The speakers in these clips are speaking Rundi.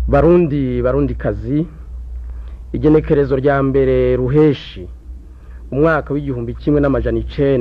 Barundi kazi igenekerezo rya mbere ruheshi umwaka w'igihumbi kimwe n'amajana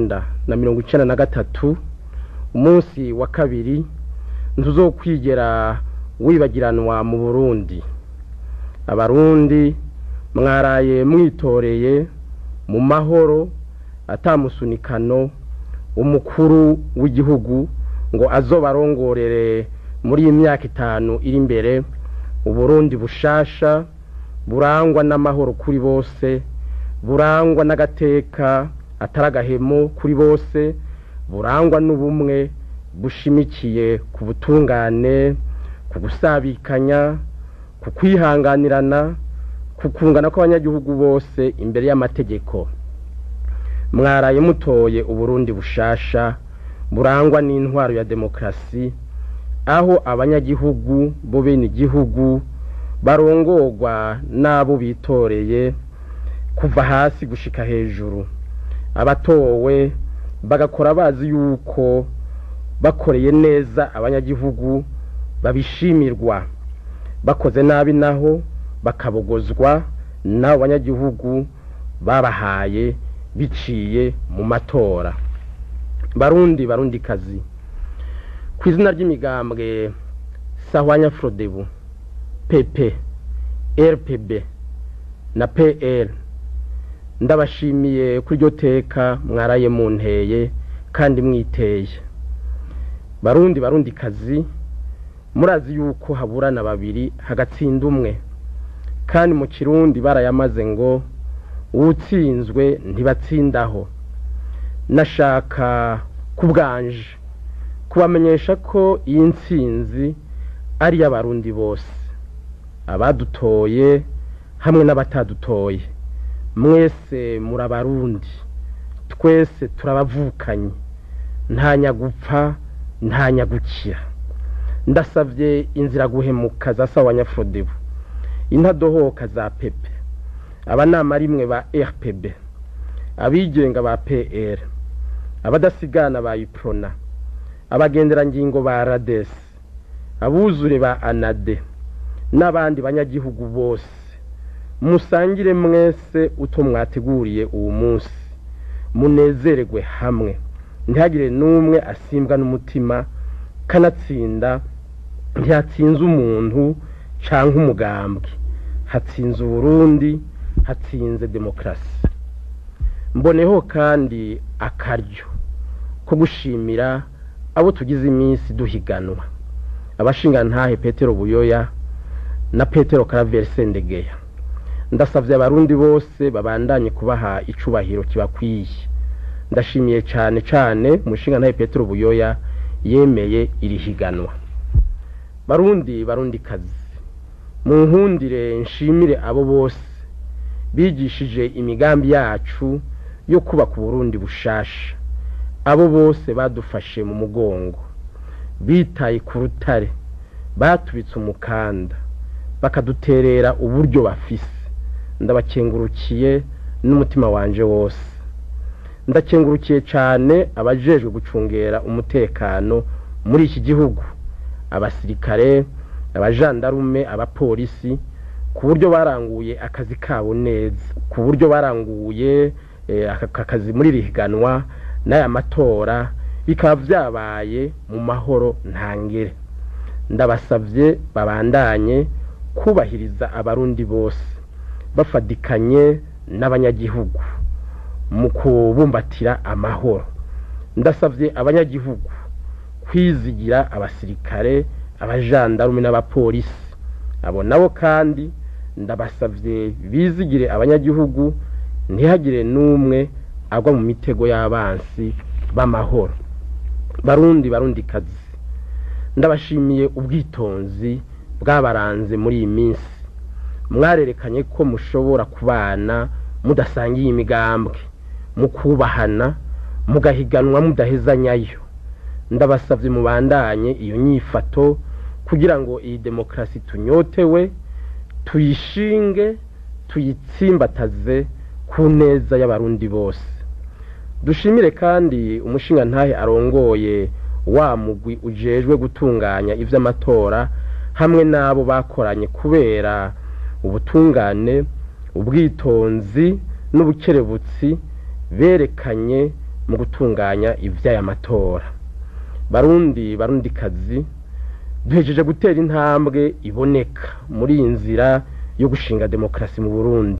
993 umunsi wa kabiri ntuzokwigera wibagiranwa mu Burundi. Abarundi mwaraye mwitoreye mu mahoro atamusunikano umukuru w'igihugu ngo azobarongorere muri imyaka 5 iri imbere Uburundi bushasha burangwa n'amahoro kuri bose, burangwa n'agateka ataragahemo kuri bose, burangwa n'ubumwe bushimikiye ku butungane, ku gusabikanya, ku kwihanganirana, ku kungana kw'abanyagihugu bose imbere y'amategeko. Mwaraye mutoye Uburundi bushasha burangwa n'intwaro ya demokrasi, aho abanyagihugu bo bene igihugu barongorwa nabo bitoreye kuva hasi gushika hejuru. Abatowe bagakora bazi yuko bakoreye neza abanyagihugu babishimirwa, bakoze nabi naho bakabogozwa n'abo banyagihugu babahaye biciye mu matora. Barundi kazi kwizina ry'imigambwe Sahwanya Frodebu, PP, RPB na PL, ndabashimiye kuri ryo teka mwaraye munteye kandi mwiteye. Barundi kazi murazi yuko haburana babiri hagatsinda umwe, kandi mu Kirundi barayamaze ngo utsinzwe ntibatsindaho. Nashaka kubwanje kubamenyesha ko iyi ntsinzi ari y'abarundi bose, abadutoye hamwe n'abatadutoye. Mwese murabarundi, twese turabavukanye, nta nyagupfa nta nyagukira. Ndasavye inzira guhemuka za Sahwanya Frodebu, intadohoka za PP, abanama rimwe ba RPB, abigenga ba PL, abadasigana ba Iprona, abagendera ngingo ba Rades, abuzure ba Anade n'abandi banyagihugu bose. Musangire mwese uto mwateguriye uwo munsi, munezererwe hamwe, ntihagire n'umwe asimbwa n'umutima, kanatsinda ntiyatsinze umuntu canke umugambwe, hatsinze Uburundi, hatsinze demokrasi. Mboneho kandi akaryo ko gushimira abo tugize iminsi duhiganwa, abashingantahe Petero Buyoya na Petero Karaveri Sendegeya. Ndasavye abarundi bose babandanye kubaha icubahiro kibakwiye. Ndashimiye cane umushingantahe Petero Buyoya yemeye iri higanwa. Barundi kazi munkundire nshimire abo bose bigishije imigambi yacu yo kubaka Uburundi bushasha, abo bose badufashe mu mugongo, bitaye ku rutare, batubitse umukanda, bakaduterera uburyo bafise. Ndabakengurukiye n'umutima wanje wose. Ndakengurukiye cane abajejwe gucungera umutekano muri iki gihugu, abasirikare, abajandarume, abapolisi, ku buryo baranguye akazi kabo neza, ku buryo baranguye akazi muri rihiganwa n'aya matora bikaba vyabaye mu mahoro ntangere. Ndabasavye babandanye kubahiriza abarundi bose, bafadikanye n'abanyagihugu mu kubumbatira amahoro. Ndasavye abanyagihugu kwizigira abasirikare, abajandarume n'abapolisi. Abo nabo kandi ndabasavye bizigire abanyagihugu, ntihagire n'umwe agwa mu mitego y'abansi b'amahoro. Barundi kazi ndabashimiye ubwitonzi bwabaranze muri iyi minsi. Mwarerekanye ko mushobora kubana mudasangiye imigambwe, mukubahana, mugahiganwa mudahezanyayo. Ndabasavye mubandanye iyo nyifato kugira ngo iyi demokrasi tunyotewe tuyishinge, tuyitsimbataze ku neza y'abarundi bose. Dushimire kandi umushingantahe arongoye wa mugwi ujejwe gutunganya ivy'amatora hamwe n'abo bakoranye kubera ubutungane ubwitonzi n'ubukerebutsi berekanye mu gutunganya ivy'aya matora. Barundikazi, duhejeje gutera intambwe iboneka muri iyi nzira yo gushinga demokrasi mu Burundi.